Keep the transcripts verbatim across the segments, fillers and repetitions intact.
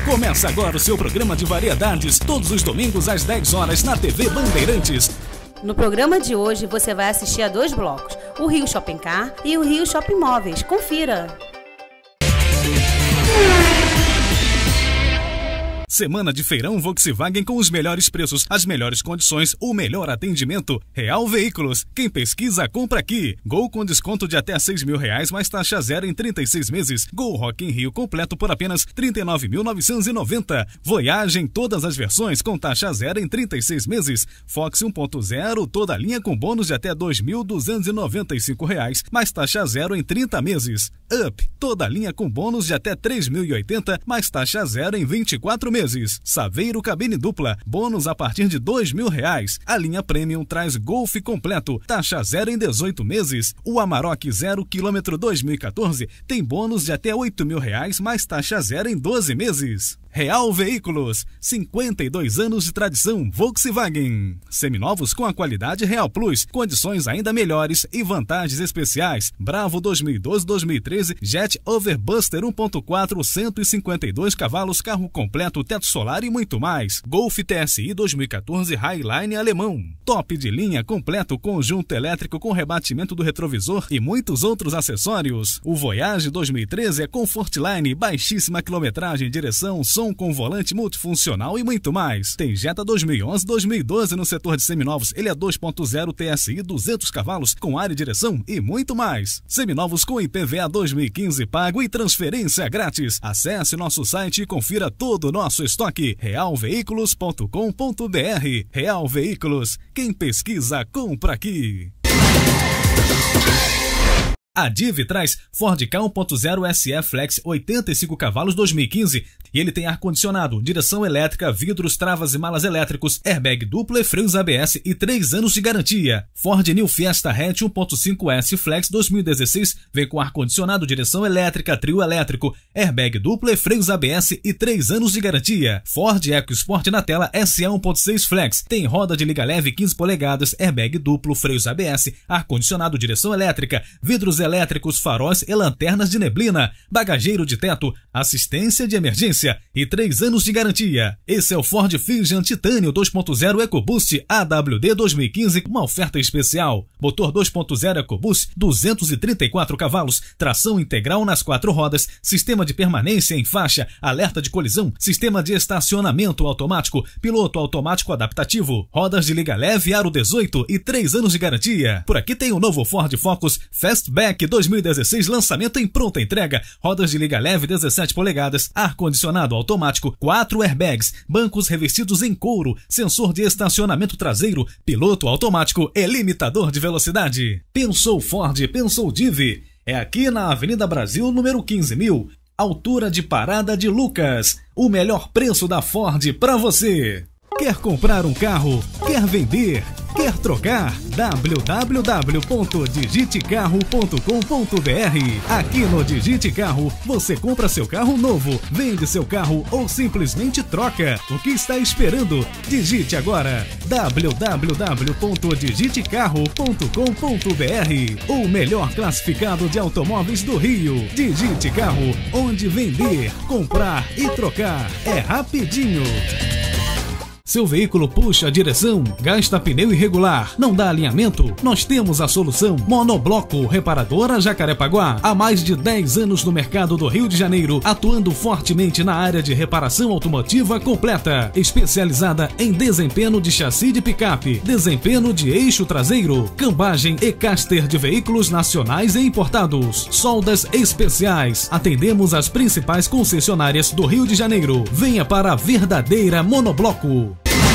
Começa agora o seu programa de variedades, todos os domingos às dez horas na T V Bandeirantes. No programa de hoje você vai assistir a dois blocos, o Rio Shopping Car e o Rio Shopping Móveis. Confira! Semana de feirão Volkswagen com os melhores preços, as melhores condições, o melhor atendimento. Real Veículos. Quem pesquisa, compra aqui. Gol com desconto de até seis mil reais, mais taxa zero em trinta e seis meses. Gol Rock in Rio completo por apenas trinta e nove mil novecentos e noventa. Voyage em todas as versões com taxa zero em trinta e seis meses. Fox um ponto zero, toda a linha com bônus de até dois mil duzentos e noventa e cinco reais, mais taxa zero em trinta meses. Up, toda a linha com bônus de até três mil e oitenta, mais taxa zero em vinte e quatro meses. Saveiro cabine dupla, bônus a partir de dois mil reais. A linha Premium traz Golf completo, taxa zero em dezoito meses. O Amarok zero quilômetro dois mil e quatorze tem bônus de até oito mil reais, mais taxa zero em doze meses. Real Veículos, cinquenta e dois anos de tradição Volkswagen. Seminovos com a qualidade Real Plus, condições ainda melhores e vantagens especiais. Bravo dois mil e doze dois mil e treze, Jet Overbuster um ponto quatro, cento e cinquenta e dois cavalos, carro completo, teto solar e muito mais. Golf T S I dois mil e quatorze Highline alemão. Top de linha completo, conjunto elétrico com rebatimento do retrovisor e muitos outros acessórios. O Voyage dois mil e treze é Comfortline, baixíssima quilometragem, direção, som com volante multifuncional e muito mais. Tem Jetta dois mil e onze dois mil e doze no setor de seminovos. Ele é dois ponto zero T S I, duzentos cavalos, com ar e direção e muito mais. Seminovos com I P V A dois mil e quinze pago e transferência grátis. Acesse nosso site e confira todo o nosso estoque. real veículos ponto com ponto br. Real Veículos. Quem pesquisa, compra aqui. A Div traz Ford Ka um ponto zero S E Flex oitenta e cinco cavalos dois mil e quinze e ele tem ar-condicionado, direção elétrica, vidros, travas e malas elétricos, airbag duplo e freios A B S e três anos de garantia. Ford New Fiesta Hatch um ponto cinco S Flex dois mil e dezesseis vem com ar-condicionado, direção elétrica, trio elétrico, airbag duplo e freios A B S e três anos de garantia. Ford EcoSport na tela S E um ponto seis Flex tem roda de liga leve quinze polegadas, airbag duplo, freios A B S, ar-condicionado, direção elétrica, vidros elétricos, faróis e lanternas de neblina, bagageiro de teto, assistência de emergência e três anos de garantia. Esse é o Ford Fusion Titânio dois ponto zero EcoBoost A W D dois mil e quinze, uma oferta especial. Motor dois ponto zero EcoBoost, duzentos e trinta e quatro cavalos, tração integral nas quatro rodas, sistema de permanência em faixa, alerta de colisão, sistema de estacionamento automático, piloto automático adaptativo, rodas de liga leve aro dezoito e três anos de garantia. Por aqui tem o novo Ford Focus Fastback dois mil e dezesseis, lançamento em pronta entrega, rodas de liga leve dezessete polegadas, ar-condicionado automático, quatro airbags, bancos revestidos em couro, sensor de estacionamento traseiro, piloto automático e limitador de velocidade. Pensou Ford, pensou Div. É aqui na Avenida Brasil, número quinze mil, altura de Parada de Lucas. O melhor preço da Ford para você. Quer comprar um carro? Quer vender? Quer trocar? w w w ponto digite carro ponto com ponto br. Aqui no Digite Carro, você compra seu carro novo, vende seu carro ou simplesmente troca. O que está esperando? Digite agora w w w ponto digite carro ponto com ponto br. O melhor classificado de automóveis do Rio. Digite Carro, onde vender, comprar e trocar é rapidinho. Seu veículo puxa a direção, gasta pneu irregular, não dá alinhamento? Nós temos a solução. Monobloco Reparadora Jacarepaguá. Há mais de dez anos no mercado do Rio de Janeiro, atuando fortemente na área de reparação automotiva completa, especializada em desempenho de chassi de picape, desempenho de eixo traseiro, cambagem e caster de veículos nacionais e importados, soldas especiais. Atendemos as principais concessionárias do Rio de Janeiro. Venha para a verdadeira Monobloco.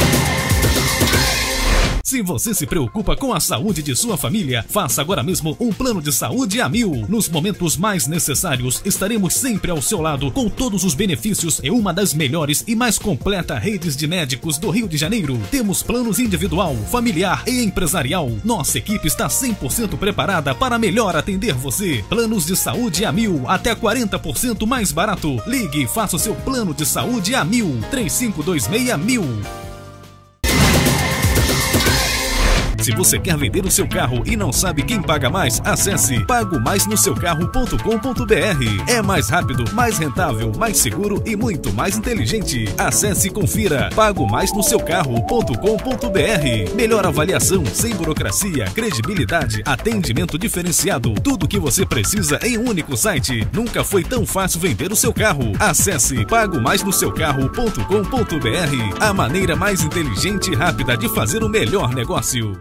Se você se preocupa com a saúde de sua família, faça agora mesmo um plano de saúde a mil. Nos momentos mais necessários, estaremos sempre ao seu lado com todos os benefícios e uma das melhores e mais completa redes de médicos do Rio de Janeiro. Temos planos individual, familiar e empresarial. Nossa equipe está cem por cento preparada para melhor atender você. Planos de saúde a mil, até quarenta por cento mais barato. Ligue e faça o seu plano de saúde a mil. três cinco dois seis mil. Se você quer vender o seu carro e não sabe quem paga mais, acesse pago mais no seu carro ponto com ponto br. É mais rápido, mais rentável, mais seguro e muito mais inteligente. Acesse e confira pago mais no seu carro ponto com ponto br. Melhor avaliação, sem burocracia, credibilidade, atendimento diferenciado. Tudo o que você precisa em um único site. Nunca foi tão fácil vender o seu carro. Acesse pago mais no seu carro ponto com ponto br. A maneira mais inteligente e rápida de fazer o melhor negócio.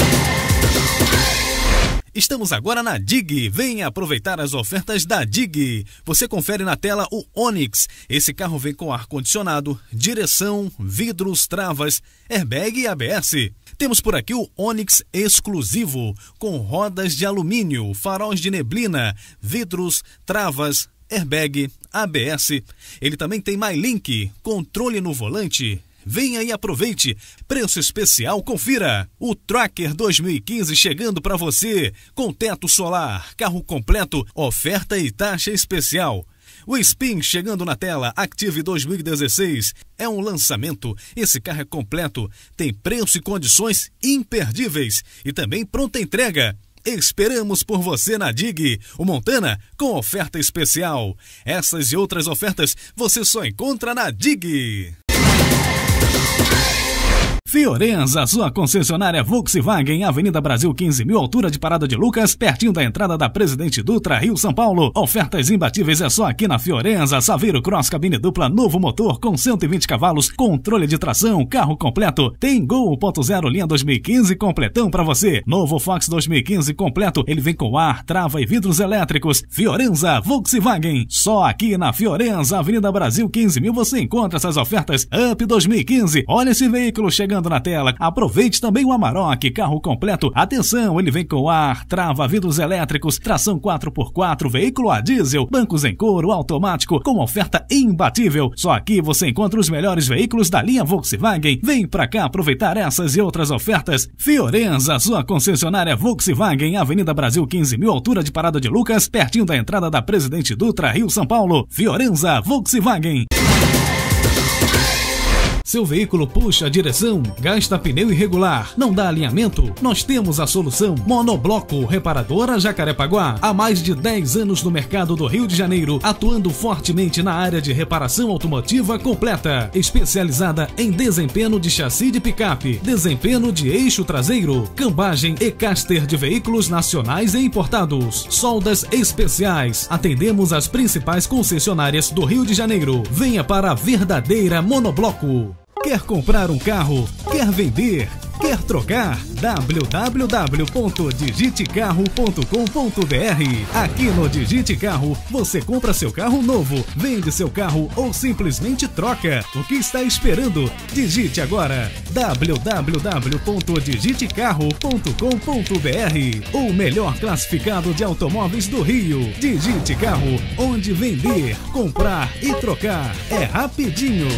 Estamos agora na Dig. Venha aproveitar as ofertas da Dig. Você confere na tela o Onix. Esse carro vem com ar-condicionado, direção, vidros, travas, airbag e A B S. Temos por aqui o Onix exclusivo, com rodas de alumínio, faróis de neblina, vidros, travas, airbag, A B S. Ele também tem MyLink, controle no volante. Venha e aproveite. Preço especial, confira. O Tracker dois mil e quinze chegando para você, com teto solar, carro completo, oferta e taxa especial. O Spin chegando na tela, Active dois mil e dezesseis. É um lançamento. Esse carro é completo, tem preço e condições imperdíveis e também pronta entrega. Esperamos por você na Dig. O Montana com oferta especial. Essas e outras ofertas você só encontra na Dig. Fiorenza, sua concessionária Volkswagen, Avenida Brasil quinze mil, altura de Parada de Lucas, pertinho da entrada da Presidente Dutra, Rio, São Paulo. Ofertas imbatíveis é só aqui na Fiorenza. Saveiro Cross, cabine dupla, novo motor com cento e vinte cavalos, controle de tração, carro completo. Tem Gol um ponto zero linha dois mil e quinze completão pra você. Novo Fox dois mil e quinze completo, ele vem com ar, trava e vidros elétricos. Fiorenza, Volkswagen, só aqui na Fiorenza, Avenida Brasil quinze mil, você encontra essas ofertas. Up dois mil e quinze, olha esse veículo chegando na tela. Aproveite também o Amarok, carro completo. Atenção, ele vem com ar, trava, vidros elétricos, tração quatro por quatro, veículo a diesel, bancos em couro, automático, com oferta imbatível. Só aqui você encontra os melhores veículos da linha Volkswagen. Vem pra cá aproveitar essas e outras ofertas. Fiorenza, sua concessionária Volkswagen, Avenida Brasil quinze mil, altura de Parada de Lucas, pertinho da entrada da Presidente Dutra, Rio, São Paulo. Fiorenza, Volkswagen. Seu veículo puxa a direção, gasta pneu irregular, não dá alinhamento? Nós temos a solução. Monobloco Reparadora Jacarepaguá. Há mais de dez anos no mercado do Rio de Janeiro, atuando fortemente na área de reparação automotiva completa, especializada em desempenho de chassi de picape, desempenho de eixo traseiro, cambagem e caster de veículos nacionais e importados, soldas especiais. Atendemos as principais concessionárias do Rio de Janeiro. Venha para a verdadeira Monobloco. Quer comprar um carro? Quer vender? Quer trocar? w w w ponto digite carro ponto com ponto br. Aqui no Digite Carro, você compra seu carro novo, vende seu carro ou simplesmente troca. O que está esperando? Digite agora w w w ponto digite carro ponto com ponto br. O melhor classificado de automóveis do Rio. Digite Carro, onde vender, comprar e trocar é rapidinho.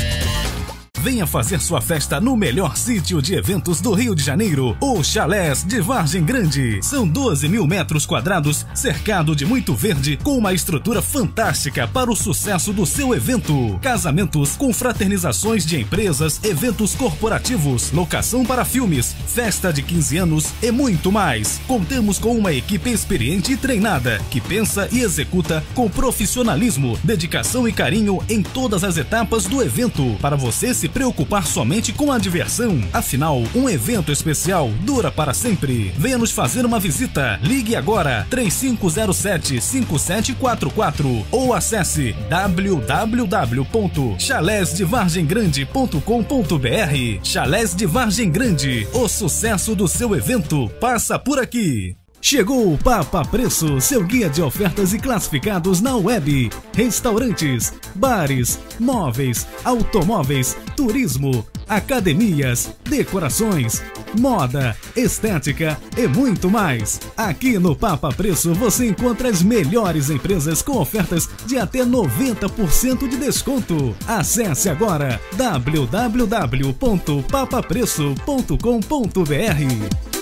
Venha fazer sua festa no melhor sítio de eventos do Rio de Janeiro, o Chalés de Vargem Grande. São doze mil metros quadrados, cercado de muito verde, com uma estrutura fantástica para o sucesso do seu evento. Casamentos, confraternizações de empresas, eventos corporativos, locação para filmes, festa de quinze anos e muito mais. Contamos com uma equipe experiente e treinada, que pensa e executa com profissionalismo, dedicação e carinho em todas as etapas do evento, para você se preocupar somente com a diversão. Afinal, um evento especial dura para sempre. Venha nos fazer uma visita. Ligue agora três cinco zero sete, cinco sete quatro quatro ou acesse w w w ponto chalés de vargem grande ponto com ponto br. Chalés de Vargem Grande, o sucesso do seu evento passa por aqui. Chegou o Papa Preço, seu guia de ofertas e classificados na web. Restaurantes, bares, móveis, automóveis, turismo, academias, decorações, moda, estética e muito mais. Aqui no Papa Preço você encontra as melhores empresas com ofertas de até noventa por cento de desconto. Acesse agora w w w ponto papa preço ponto com ponto br.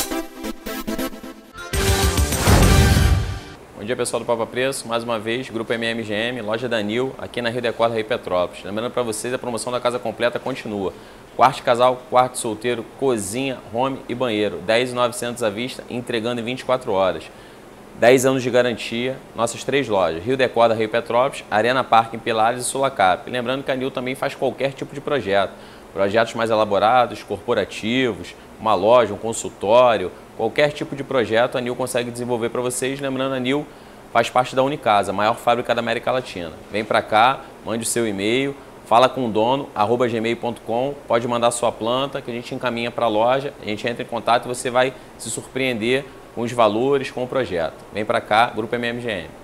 Bom dia, pessoal do Papa Preço, mais uma vez, Grupo M M G M, loja da Nil, aqui na Rio Decor, Rio Petrópolis. Lembrando para vocês, a promoção da casa completa continua. Quarto de casal, quarto de solteiro, cozinha, home e banheiro. dez mil e novecentos à vista, entregando em vinte e quatro horas. dez anos de garantia, nossas três lojas. Rio Decoda, Rio Petrópolis, Arena Parque em Pilares e Sulacap. Lembrando que a Nil também faz qualquer tipo de projeto. Projetos mais elaborados, corporativos, uma loja, um consultório, qualquer tipo de projeto a Nil consegue desenvolver para vocês. Lembrando, a Nil faz parte da Unicasa, a maior fábrica da América Latina. Vem para cá, mande o seu e-mail. Fala com o dono, arroba gmail ponto com, pode mandar sua planta que a gente encaminha para a loja, a gente entra em contato e você vai se surpreender com os valores, com o projeto. Vem para cá, Grupo M M G M.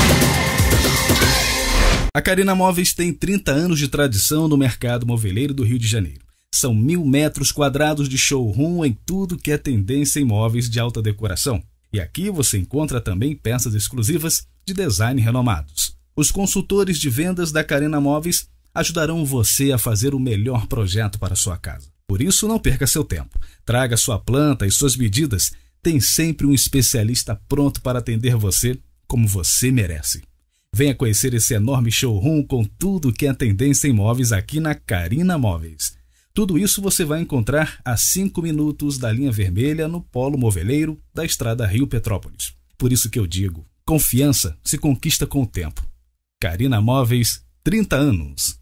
A Carina Móveis tem trinta anos de tradição no mercado moveleiro do Rio de Janeiro. São mil metros quadrados de showroom em tudo que é tendência em móveis de alta decoração. E aqui você encontra também peças exclusivas de design renomados. Os consultores de vendas da Carina Móveis ajudarão você a fazer o melhor projeto para a sua casa. Por isso, não perca seu tempo. Traga sua planta e suas medidas. Tem sempre um especialista pronto para atender você como você merece. Venha conhecer esse enorme showroom com tudo que é tendência em móveis aqui na Carina Móveis. Tudo isso você vai encontrar a cinco minutos da linha vermelha no polo moveleiro da estrada Rio Petrópolis. Por isso que eu digo, confiança se conquista com o tempo. Carina Móveis, trinta anos.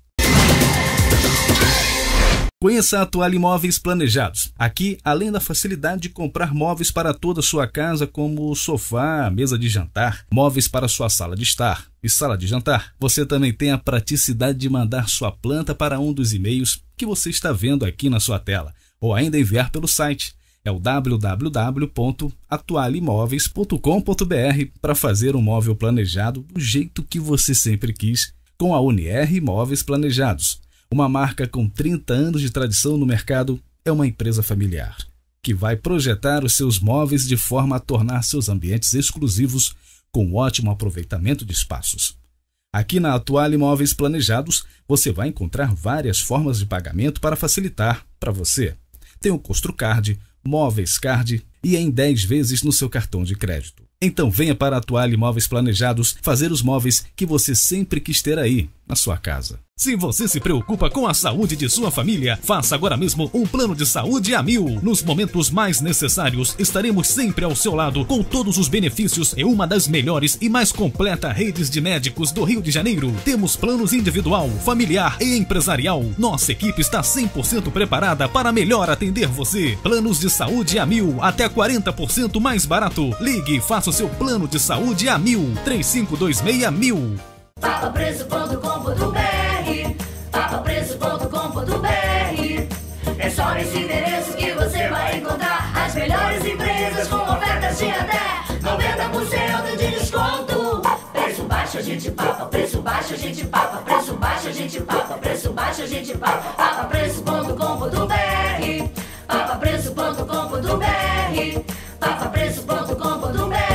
Conheça a Atuale Móveis Planejados. Aqui, além da facilidade de comprar móveis para toda a sua casa, como sofá, mesa de jantar, móveis para sua sala de estar e sala de jantar, você também tem a praticidade de mandar sua planta para um dos e-mails que você está vendo aqui na sua tela, ou ainda enviar pelo site. É o w w w ponto atuale móveis ponto com ponto b r para fazer um móvel planejado do jeito que você sempre quis, com a Unier Móveis Planejados. Uma marca com trinta anos de tradição no mercado, é uma empresa familiar, que vai projetar os seus móveis de forma a tornar seus ambientes exclusivos com ótimo aproveitamento de espaços. Aqui na Atuale Móveis Planejados, você vai encontrar várias formas de pagamento para facilitar para você. Tem o Construcard, Móveis Card e em dez vezes no seu cartão de crédito. Então venha para a Atuale Móveis Planejados fazer os móveis que você sempre quis ter aí na sua casa. Se você se preocupa com a saúde de sua família, faça agora mesmo um plano de saúde a mil. Nos momentos mais necessários, estaremos sempre ao seu lado com todos os benefícios e uma das melhores e mais completa redes de médicos do Rio de Janeiro. Temos planos individual, familiar e empresarial. Nossa equipe está cem por cento preparada para melhor atender você. Planos de saúde a mil, até quarenta por cento mais barato. Ligue e faça o seu plano de saúde a mil. três cinco dois seis mil. papa preço ponto com ponto b r papa preço ponto com ponto b r. É só nesse endereço que você vai encontrar as melhores empresas com ofertas de até noventa por cento de desconto. Preço baixo a gente papa, preço baixo a gente papa, preço baixo a gente papa, preço baixo a gente papa. papa preço ponto com ponto b r papa preço ponto com ponto b r papa preço ponto com ponto b r.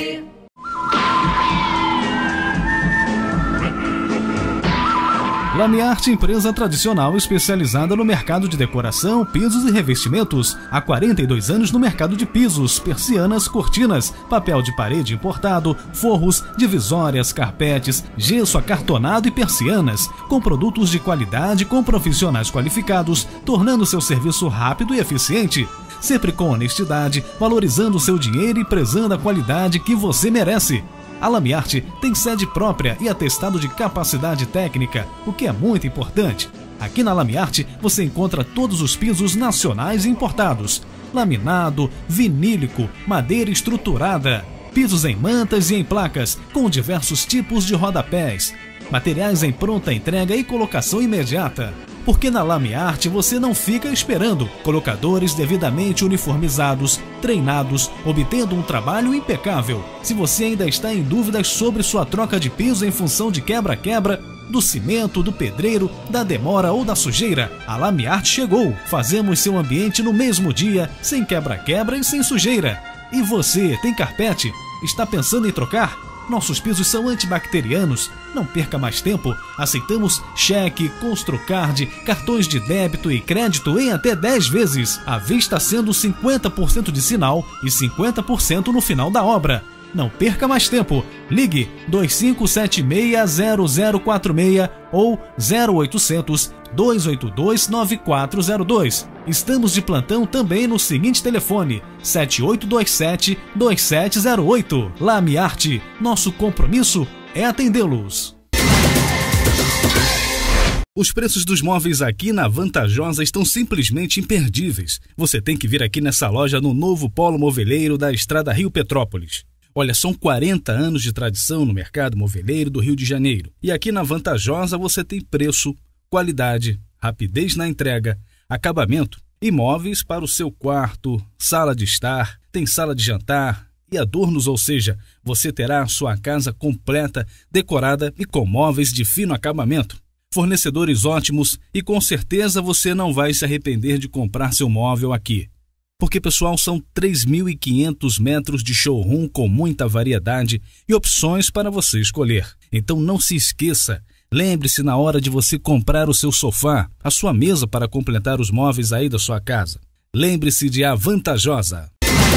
Lamiarte, empresa tradicional especializada no mercado de decoração, pisos e revestimentos. Há quarenta e dois anos no mercado de pisos, persianas, cortinas, papel de parede importado, forros, divisórias, carpetes, gesso acartonado e persianas, com produtos de qualidade com profissionais qualificados, tornando seu serviço rápido e eficiente. Sempre com honestidade, valorizando seu dinheiro e prezando a qualidade que você merece. A Lamiarte tem sede própria e atestado de capacidade técnica, o que é muito importante. Aqui na Lamiarte você encontra todos os pisos nacionais e importados: laminado, vinílico, madeira estruturada, pisos em mantas e em placas, com diversos tipos de rodapés, materiais em pronta entrega e colocação imediata. Porque na Lamiarte você não fica esperando. Colocadores devidamente uniformizados, treinados, obtendo um trabalho impecável. Se você ainda está em dúvidas sobre sua troca de piso em função de quebra-quebra, do cimento, do pedreiro, da demora ou da sujeira, a Lamiarte chegou. Fazemos seu ambiente no mesmo dia, sem quebra-quebra e sem sujeira. E você, tem carpete? Está pensando em trocar? Nossos pisos são antibacterianos. Não perca mais tempo. Aceitamos cheque, Construcard, cartões de débito e crédito em até dez vezes. À vista sendo cinquenta por cento de sinal e cinquenta por cento no final da obra. Não perca mais tempo. Ligue dois cinco sete seis zero zero quatro seis ou zero oitocentos, dois oito dois, nove quatro zero dois. Estamos de plantão também no seguinte telefone: sete oito dois sete, dois sete zero oito. Lame Arte, nosso compromisso é atendê-los. Os preços dos móveis aqui na Vantajosa estão simplesmente imperdíveis. Você tem que vir aqui nessa loja no novo polo moveleiro da Estrada Rio Petrópolis. Olha, são quarenta anos de tradição no mercado moveleiro do Rio de Janeiro. E aqui na Vantajosa você tem preço, qualidade, rapidez na entrega, acabamento e móveis para o seu quarto, sala de estar, tem sala de jantar e adornos, ou seja, você terá a sua casa completa, decorada e com móveis de fino acabamento. Fornecedores ótimos e com certeza você não vai se arrepender de comprar seu móvel aqui. Porque, pessoal, são três mil e quinhentos metros de showroom com muita variedade e opções para você escolher. Então não se esqueça, lembre-se na hora de você comprar o seu sofá, a sua mesa para completar os móveis aí da sua casa. Lembre-se de A Vantajosa.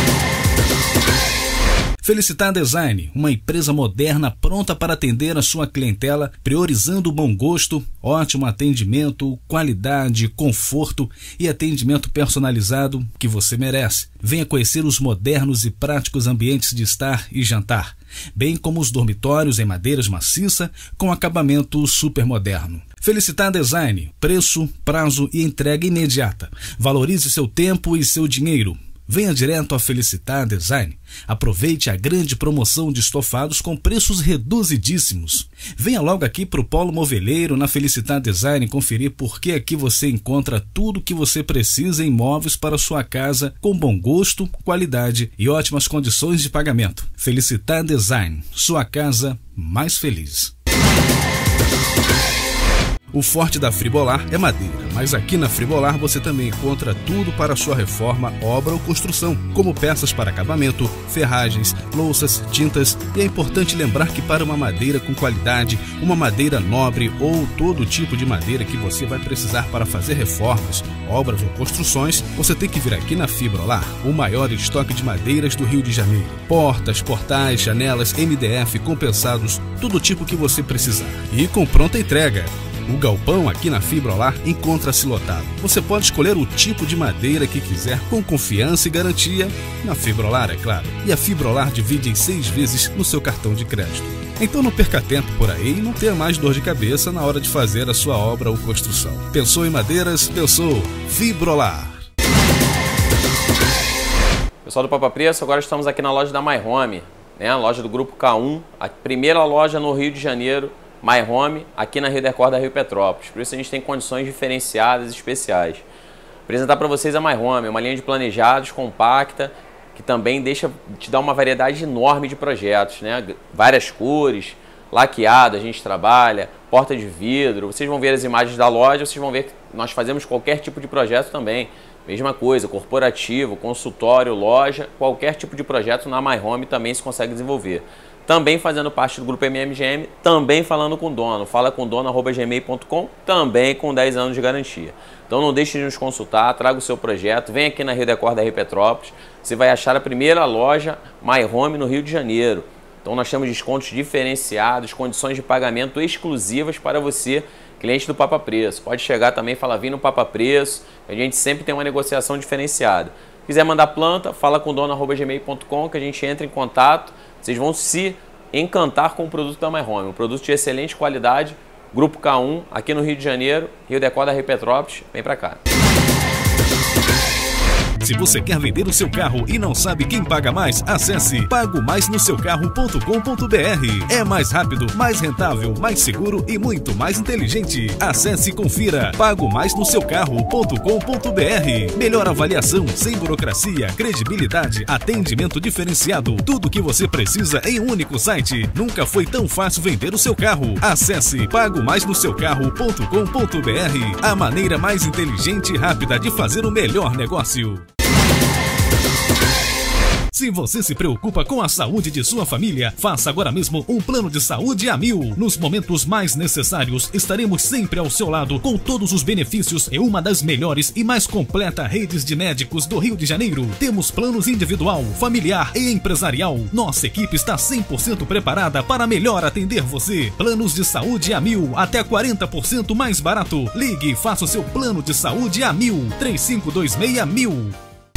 Felicitar Design, uma empresa moderna pronta para atender a sua clientela, priorizando o bom gosto, ótimo atendimento, qualidade, conforto e atendimento personalizado que você merece. Venha conhecer os modernos e práticos ambientes de estar e jantar, bem como os dormitórios em madeiras maciça com acabamento super moderno. Felicitar Design, preço, prazo e entrega imediata. Valorize seu tempo e seu dinheiro. Venha direto a Felicitar Design. Aproveite a grande promoção de estofados com preços reduzidíssimos. Venha logo aqui para o Polo Moveleiro na Felicitar Design conferir porque aqui você encontra tudo o que você precisa em móveis para sua casa com bom gosto, qualidade e ótimas condições de pagamento. Felicitar Design, sua casa mais feliz. O forte da Fribolar é madeira, mas aqui na Fribolar você também encontra tudo para sua reforma, obra ou construção, como peças para acabamento, ferragens, louças, tintas, e é importante lembrar que para uma madeira com qualidade, uma madeira nobre ou todo tipo de madeira que você vai precisar para fazer reformas, obras ou construções, você tem que vir aqui na Fribolar, o maior estoque de madeiras do Rio de Janeiro. Portas, portais, janelas, M D F, compensados, todo tipo que você precisar. E com pronta entrega. O galpão aqui na Fribolar encontra-se lotado. Você pode escolher o tipo de madeira que quiser com confiança e garantia na Fribolar, é claro. E a Fribolar divide em seis vezes no seu cartão de crédito. Então não perca tempo por aí e não tenha mais dor de cabeça na hora de fazer a sua obra ou construção. Pensou em madeiras? Pensou Fribolar. Pessoal do Papa Preço, agora estamos aqui na loja da My Home, né? A loja do Grupo K um, a primeira loja no Rio de Janeiro, My Home, aqui na Rio Decor da Rio Petrópolis. Por isso a gente tem condições diferenciadas e especiais. Vou apresentar para vocês a My Home, uma linha de planejados compacta, que também deixa te dar uma variedade enorme de projetos, né? Várias cores, laqueado a gente trabalha, porta de vidro. Vocês vão ver as imagens da loja, vocês vão ver que nós fazemos qualquer tipo de projeto também. Mesma coisa, corporativo, consultório, loja, qualquer tipo de projeto na My Home também se consegue desenvolver. Também fazendo parte do Grupo M M G M, também falando com o dono. Fala com o dono, arroba gmail ponto com, também com dez anos de garantia. Então não deixe de nos consultar, traga o seu projeto, vem aqui na Rio Decor da Rio Petrópolis. Você vai achar a primeira loja My Home no Rio de Janeiro. Então nós temos descontos diferenciados, condições de pagamento exclusivas para você, cliente do Papa Preço. Pode chegar também e falar, vim no Papa Preço, a gente sempre tem uma negociação diferenciada. Se quiser mandar planta, fala com o dono, arroba gmail ponto com, que a gente entra em contato. Vocês vão se encantar com o produto da My Home, um produto de excelente qualidade, Grupo K um, aqui no Rio de Janeiro, Rio Decor da Rio Petrópolis, vem pra cá. Se você quer vender o seu carro e não sabe quem paga mais, acesse pago mais no seu carro ponto com ponto br. É mais rápido, mais rentável, mais seguro e muito mais inteligente. Acesse e confira pago mais no seu carro ponto com ponto br. Melhor avaliação, sem burocracia, credibilidade, atendimento diferenciado. Tudo o que você precisa em um único site. Nunca foi tão fácil vender o seu carro. Acesse pago mais no seu carro ponto com ponto br. A maneira mais inteligente e rápida de fazer o melhor negócio. Se você se preocupa com a saúde de sua família, faça agora mesmo um plano de saúde a mil. Nos momentos mais necessários, estaremos sempre ao seu lado com todos os benefícios e uma das melhores e mais completa redes de médicos do Rio de Janeiro. Temos planos individual, familiar e empresarial. Nossa equipe está cem por cento preparada para melhor atender você. Planos de saúde a mil, até quarenta por cento mais barato. Ligue e faça o seu plano de saúde a mil. três cinco dois seis mil.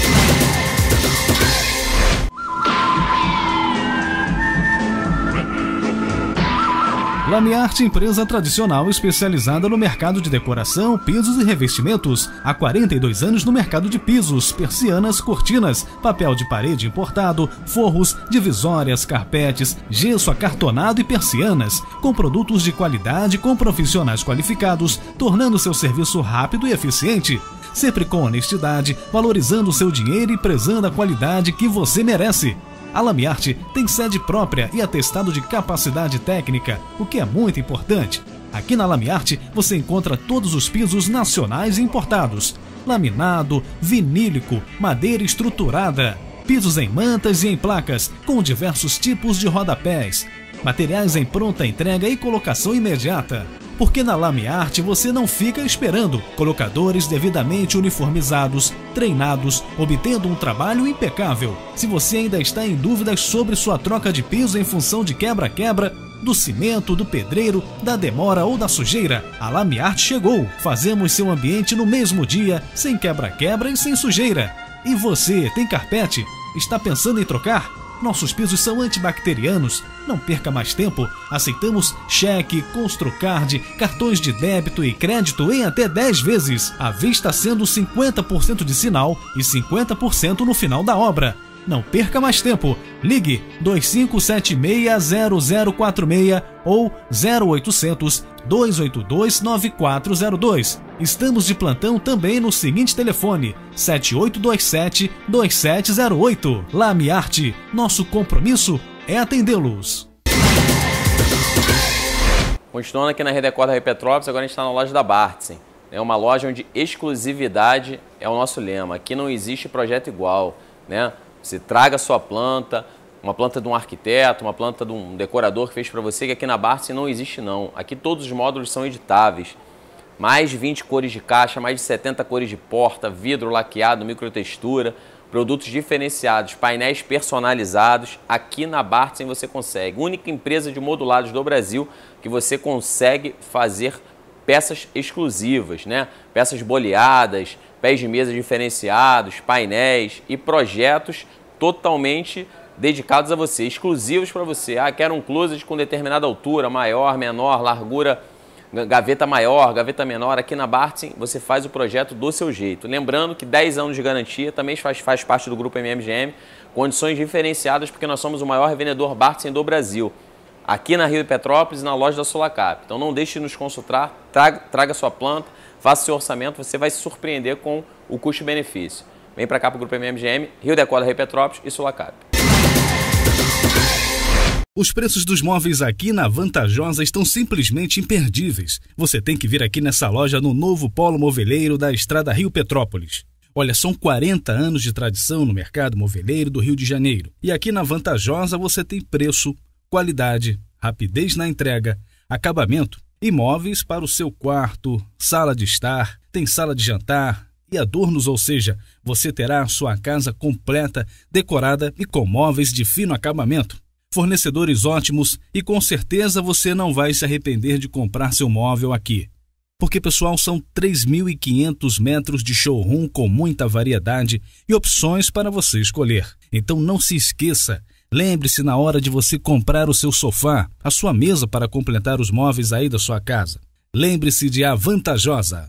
Lamiarte, empresa tradicional especializada no mercado de decoração, pisos e revestimentos. Há quarenta e dois anos no mercado de pisos, persianas, cortinas, papel de parede importado, forros, divisórias, carpetes, gesso acartonado e persianas. Com produtos de qualidade com profissionais qualificados, tornando seu serviço rápido e eficiente. Sempre com honestidade, valorizando o seu dinheiro e prezando a qualidade que você merece. A Lamiarte tem sede própria e atestado de capacidade técnica, o que é muito importante. Aqui na Lamiarte você encontra todos os pisos nacionais e importados: laminado, vinílico, madeira estruturada, pisos em mantas e em placas, com diversos tipos de rodapés, materiais em pronta entrega e colocação imediata. Porque na Lamiarte você não fica esperando. Colocadores devidamente uniformizados, treinados, obtendo um trabalho impecável. Se você ainda está em dúvidas sobre sua troca de piso em função de quebra-quebra, do cimento, do pedreiro, da demora ou da sujeira, a Lamiarte chegou. Fazemos seu ambiente no mesmo dia, sem quebra-quebra e sem sujeira. E você, tem carpete? Está pensando em trocar? Nossos pisos são antibacterianos. Não perca mais tempo. Aceitamos cheque, Construcard, cartões de débito e crédito em até dez vezes. À vista sendo cinquenta por cento de sinal e cinquenta por cento no final da obra. Não perca mais tempo. Ligue dois cinco sete seis zero zero quatro seis ou zero oitocentos, dois oito dois, nove quatro zero dois. Estamos de plantão também no seguinte telefone: sete oito dois sete, dois sete zero oito. Lamiarte, nosso compromisso é atendê-los. Continuando aqui na Rede Decor da Rio Petrópolis, agora a gente está na loja da Bartzen. É uma loja onde exclusividade é o nosso lema. Aqui não existe projeto igual, né? Você traga a sua planta, uma planta de um arquiteto, uma planta de um decorador que fez para você, que aqui na Bartzen não existe não. Aqui todos os módulos são editáveis. Mais de vinte cores de caixa, mais de setenta cores de porta, vidro laqueado, microtextura, produtos diferenciados, painéis personalizados. Aqui na Bartzen você consegue. Única empresa de modulados do Brasil que você consegue fazer peças exclusivas, né? Peças boleadas, pés de mesa diferenciados, painéis e projetos totalmente dedicados a você, exclusivos para você. Ah, quero um closet com determinada altura, maior, menor, largura, gaveta maior, gaveta menor. Aqui na Bartzen você faz o projeto do seu jeito. Lembrando que dez anos de garantia, também faz, faz parte do grupo M M G M, condições diferenciadas porque nós somos o maior revendedor Bartzen do Brasil. Aqui na Rio Petrópolis, na loja da Sulacap. Então não deixe de nos consultar, traga, traga sua planta, faça seu orçamento, você vai se surpreender com o custo-benefício. Vem para cá para o Grupo M M G M, Rio Decor da Rio Petrópolis e Sulacap. Os preços dos móveis aqui na Vantajosa estão simplesmente imperdíveis. Você tem que vir aqui nessa loja no novo polo moveleiro da Estrada Rio Petrópolis. Olha, são quarenta anos de tradição no mercado moveleiro do Rio de Janeiro. E aqui na Vantajosa você tem preço, qualidade, rapidez na entrega, acabamento e móveis para o seu quarto, sala de estar, tem sala de jantar e adornos, ou seja, você terá a sua casa completa, decorada e com móveis de fino acabamento. Fornecedores ótimos e com certeza você não vai se arrepender de comprar seu móvel aqui. Porque, pessoal, são três mil e quinhentos metros de showroom com muita variedade e opções para você escolher. Então não se esqueça, lembre-se na hora de você comprar o seu sofá, a sua mesa para completar os móveis aí da sua casa. Lembre-se de A Vantajosa.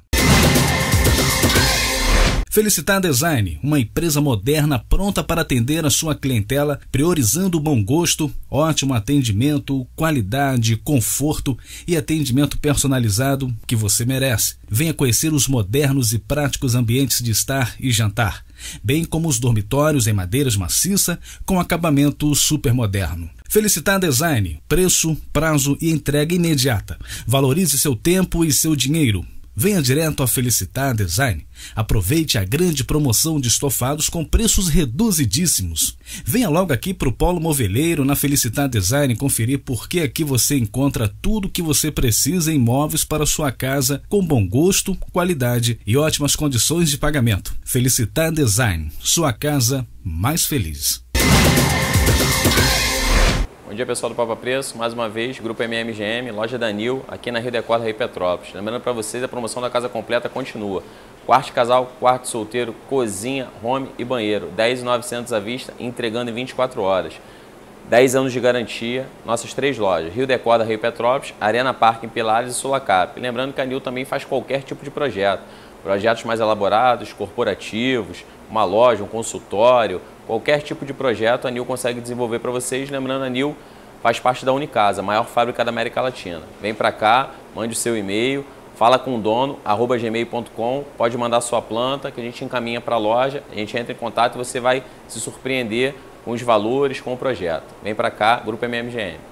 Felicitar Design, uma empresa moderna pronta para atender a sua clientela, priorizando o bom gosto, ótimo atendimento, qualidade, conforto e atendimento personalizado que você merece. Venha conhecer os modernos e práticos ambientes de estar e jantar, bem como os dormitórios em madeiras maciça com acabamento super moderno. Felicitar Design, preço, prazo e entrega imediata. Valorize seu tempo e seu dinheiro. Venha direto a Felicitar Design. Aproveite a grande promoção de estofados com preços reduzidíssimos. Venha logo aqui para o Polo Moveleiro na Felicitar Design conferir porque aqui você encontra tudo que você precisa em móveis para sua casa com bom gosto, qualidade e ótimas condições de pagamento. Felicitar Design, sua casa mais feliz. Bom dia, pessoal do Papa Preço, mais uma vez, Grupo M M G M, Loja Danil, aqui na Rio Decorda, Rio Petrópolis. Lembrando para vocês, a promoção da casa completa continua. Quarto de casal, quarto solteiro, cozinha, home e banheiro. dez mil e novecentos à vista, entregando em vinte e quatro horas. dez anos de garantia, nossas três lojas, Rio Decorda, Rio Petrópolis, Arena Parque em Pilares e Sulacap. Lembrando que a Danil também faz qualquer tipo de projeto. Projetos mais elaborados, corporativos, uma loja, um consultório, qualquer tipo de projeto a Danil consegue desenvolver para vocês. Lembrando, a Danil faz parte da Unicasa, a maior fábrica da América Latina. Vem para cá, mande o seu e-mail, fala com o dono, arroba gmail ponto com, pode mandar sua planta que a gente encaminha para a loja, a gente entra em contato e você vai se surpreender com os valores, com o projeto. Vem para cá, Grupo M M G M.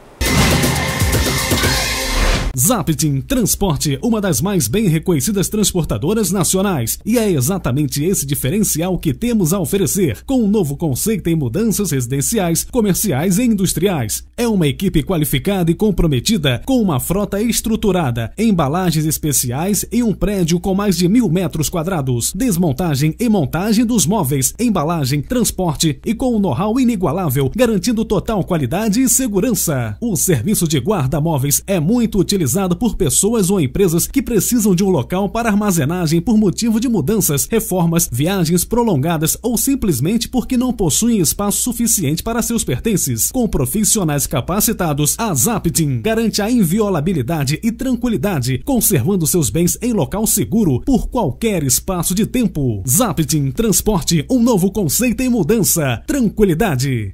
Zaptim Transporte, uma das mais bem reconhecidas transportadoras nacionais. E é exatamente esse diferencial que temos a oferecer, com um novo conceito em mudanças residenciais, comerciais e industriais. É uma equipe qualificada e comprometida, com uma frota estruturada, embalagens especiais e um prédio com mais de mil metros quadrados. Desmontagem e montagem dos móveis, embalagem, transporte e com um know-how inigualável, garantindo total qualidade e segurança. O serviço de guarda-móveis é muito utilizado utilizado por pessoas ou empresas que precisam de um local para armazenagem por motivo de mudanças, reformas, viagens prolongadas ou simplesmente porque não possuem espaço suficiente para seus pertences. Com profissionais capacitados, a Zaptim garante a inviolabilidade e tranquilidade, conservando seus bens em local seguro por qualquer espaço de tempo. Zaptim Transporte, um novo conceito em mudança. Tranquilidade.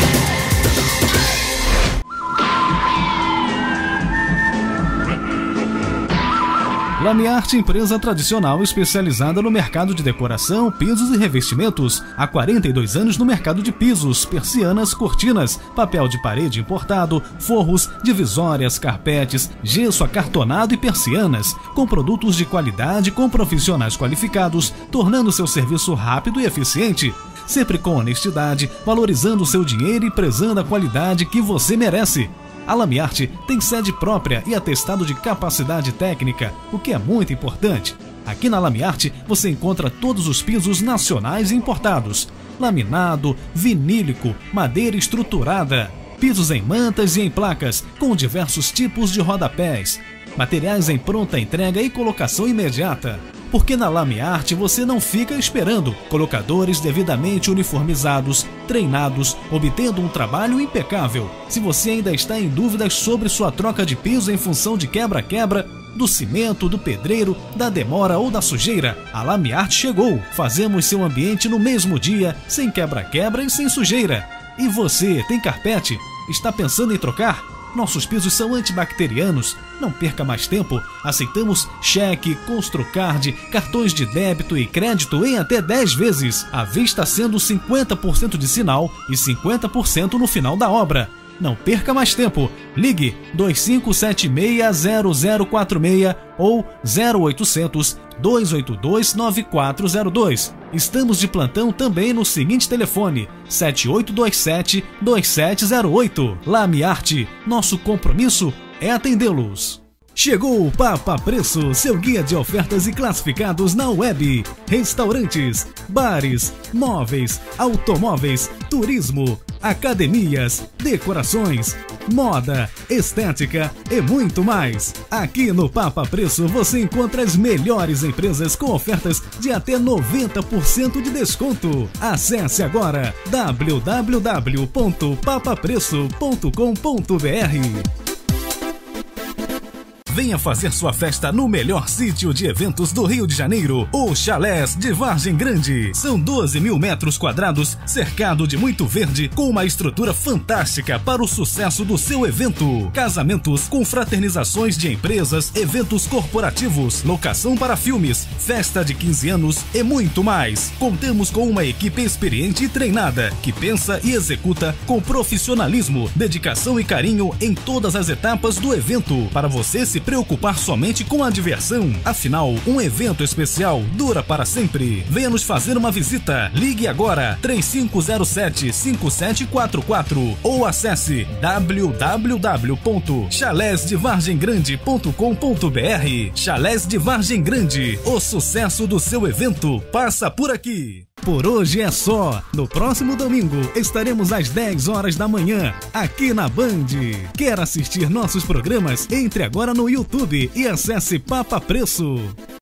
Lamiarte, empresa tradicional especializada no mercado de decoração, pisos e revestimentos. Há quarenta e dois anos no mercado de pisos, persianas, cortinas, papel de parede importado, forros, divisórias, carpetes, gesso acartonado e persianas. Com produtos de qualidade, com profissionais qualificados, tornando seu serviço rápido e eficiente. Sempre com honestidade, valorizando o seu dinheiro e prezando a qualidade que você merece. A Lamiarte tem sede própria e atestado de capacidade técnica, o que é muito importante. Aqui na Lamiarte você encontra todos os pisos nacionais e importados: laminado, vinílico, madeira estruturada, pisos em mantas e em placas, com diversos tipos de rodapés, materiais em pronta entrega e colocação imediata. Porque na Lamiarte você não fica esperando. Colocadores devidamente uniformizados, treinados, obtendo um trabalho impecável. Se você ainda está em dúvidas sobre sua troca de piso em função de quebra-quebra, do cimento, do pedreiro, da demora ou da sujeira, a Lamiarte chegou. Fazemos seu ambiente no mesmo dia, sem quebra-quebra e sem sujeira. E você, tem carpete? Está pensando em trocar? Nossos pisos são antibacterianos. Não perca mais tempo. Aceitamos cheque, Construcard, cartões de débito e crédito em até dez vezes. À vista sendo cinquenta por cento de sinal e cinquenta por cento no final da obra. Não perca mais tempo. Ligue dois cinco sete seis zero zero quatro seis ou zero oitocentos, dois oito dois, nove quatro zero dois. Estamos de plantão também no seguinte telefone: sete oito dois sete, dois sete zero oito. Lamiarte, nosso compromisso é atendê-los. Chegou o Papa Preço, seu guia de ofertas e classificados na web. Restaurantes, bares, móveis, automóveis, turismo, academias, decorações, moda, estética e muito mais. Aqui no Papa Preço você encontra as melhores empresas com ofertas de até noventa por cento de desconto. Acesse agora w w w ponto papa preço ponto com ponto b r. Venha fazer sua festa no melhor sítio de eventos do Rio de Janeiro, o Chalés de Vargem Grande. São doze mil metros quadrados, cercado de muito verde, com uma estrutura fantástica para o sucesso do seu evento. Casamentos, confraternizações de empresas, eventos corporativos, locação para filmes, festa de quinze anos e muito mais. Contamos com uma equipe experiente e treinada, que pensa e executa com profissionalismo, dedicação e carinho em todas as etapas do evento, para você se preocupar somente com a diversão. Afinal, um evento especial dura para sempre. Venha nos fazer uma visita. Ligue agora três cinco zero sete, cinco sete quatro quatro ou acesse w w w ponto chalés de vargem grande ponto com ponto b r. Chalés de Vargem Grande, o sucesso do seu evento passa por aqui. Por hoje é só. No próximo domingo estaremos às dez horas da manhã aqui na Band. Quer assistir nossos programas? Entre agora no YouTube e acesse Papa Preço.